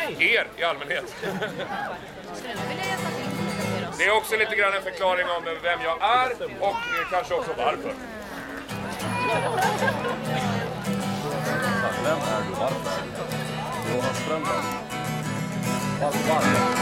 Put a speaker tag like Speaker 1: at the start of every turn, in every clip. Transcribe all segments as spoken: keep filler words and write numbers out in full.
Speaker 1: er i allmänhet. Det är också lite grann en förklaring om vem jag är och kanske också varför.
Speaker 2: Vem är du? Varför? Johan Strömberg. Varför?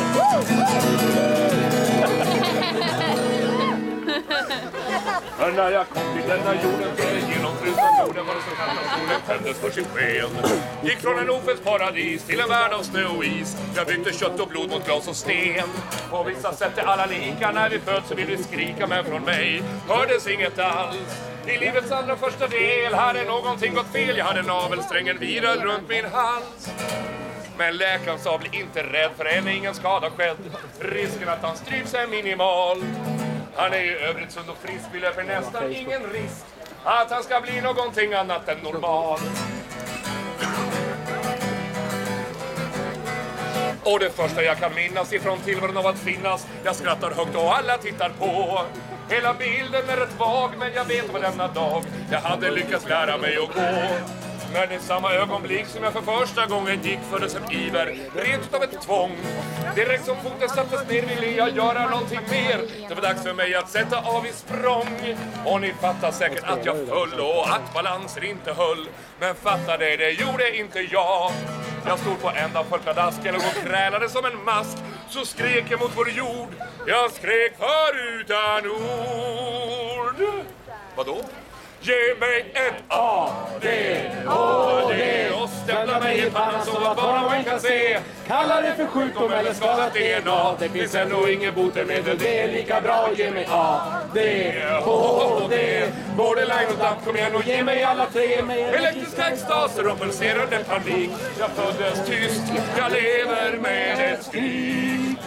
Speaker 1: När jag kom till denna jorden för genomfrusen jorden var det så kallt att solen tändes för sitt sken. Gick från en ofens paradis till en värld av snö och is. Jag bytte kött och blod mot glas och sten. På vissa sätt är alla lika. När vi föds så vill vi skrika, men från mig hördes inget alls. I livets allra första del hade någonting gått fel. Jag hade navelsträngen virad runt min hals. Men läkaren sa bli inte rädd, för än är ingen skada skedd. Risken att han stryps är minimal. Han är ju övrigt sund och frisk, vi löper nästan ingen risk att han ska bli någonting annat än normal. Och det första jag kan minnas ifrån tillvaron av att finnas, jag skrattar högt och alla tittar på. Hela bilden är rätt vag, men jag vet vad denna dag jag hade lyckats lära mig att gå. Men i samma ögonblick som jag för första gången gick föddes en iver, rent utav ett tvång. Direkt som foten sattes ner ville jag göra någonting mer. Det var dags för mig att sätta av i språng. Och ni fattar säkert att jag föll och att balansen inte höll. Men fattade det gjorde inte jag. Jag stod på ända för pladasken och krälade som en mask. Så skrek jag mot vår jord. Jag skrek för utan ord. Vadå? Ge mig ett A, D, H, D och stämpla mig i pannan så att bara man kan se. Kalla det för sjukdom eller skadat D N A. Det finns ändå ingen botemedel, det är lika bra. Ge mig A, D, H, D, borderline och damp, kom igen och ge mig alla tre. Elektriska extaser och pulserande panik. Jag föddes tyst, jag lever med ett skrik.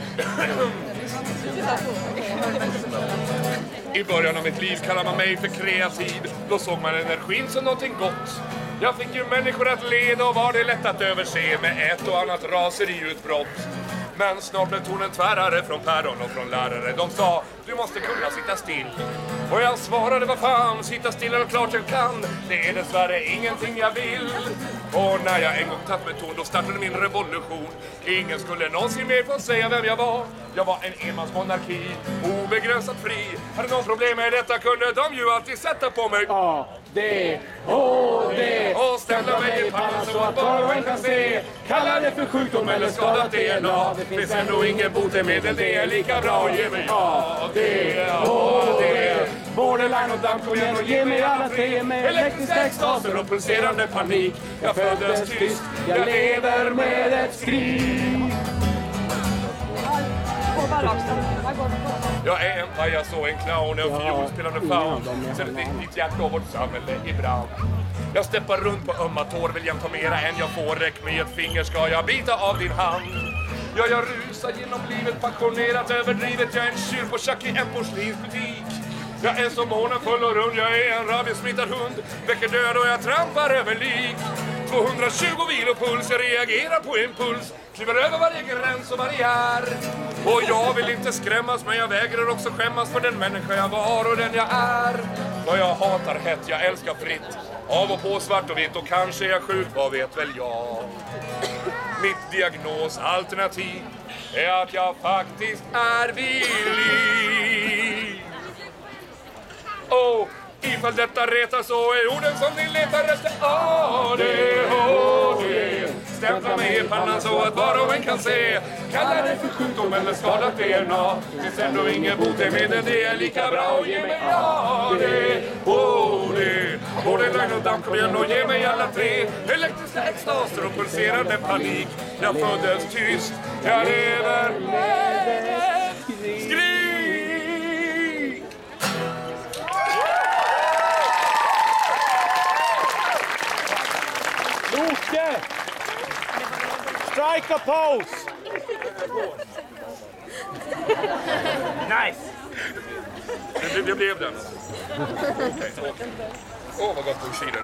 Speaker 1: I början av mitt liv kallar man mig för kreativ. Då såg man energin som någonting gott. Jag fick ju människor att leda och var det lätt att överse med ett och annat raseriutbrott. Men snart blev tonen tvärare från päron och från lärare. De sa, du måste kunna sitta still. Och jag svarade, vad fan, sitta still är klart jag kan. Det är dessvärre ingenting jag vill. Och när jag en gång tatt med ton, då startade min revolution. Ingen skulle någonsin mer få säga vem jag var. Jag var en enmansmonarki, obegränsat fri. Hade någon problem med detta kunde de ju alltid sätta på mig
Speaker 3: A, D, H, D
Speaker 1: och ställa mig i pannan så att bara man kan se. Kalla det för sjukdom eller skadat D N A. Det finns ändå ingen botemedel, det är lika bra. Ge mig A, D, H, D borderline och damp, kom igen och ge mig alla tre. Med elektriska extaser och pulserande panik. Jag föddes tyst, jag lever med ett skrik. Jag är en pajas och en clown, en fiolspelande faun. Sätter ditt hjärta och vårt samhälle i brand. Jag steppar runt på ömma tår, vill jämt ta mera än jag får. Räck mig ett finger ska jag bita av din hand. Ja, jag rusar genom livet passionerat, överdrivet. Jag är en tjur på Chuck i en porslinsbutik. Jag är som månen full och rund, jag är en rabiessmittad hund. Väcker död och jag trampar över lik. tvåhundratjugo vilopuls, jag reagerar på impuls. Kliver över varje gräns och barriär. Och jag vill inte skrämmas, men jag vägrar också skämmas för den människa jag var och den jag är. För jag hatar hett, jag älskar fritt. Av och på svart och vitt, och kanske är jag sjuk, vad vet väl jag. Mitt diagnosalternativ är att jag faktiskt är villig. Och ifall detta retar så är orden som ni letar efter A, D, H, D. Stämpla mig i pannan så att var och en kan se. Kalla det för sjukdom eller skadat D N A. Finns ändå ingen botemedel, det är lika bra. Ge mig A, D, H, D. Borderline och damp, kom igen och ge mig alla tre. Elektriska extaser och pulserande panik. Jag föddes tyst, jag lever med skrik.
Speaker 3: Loke! Strike a pose!
Speaker 1: Nice! Det, det blev den. Åh, oh, vad gott på skidor.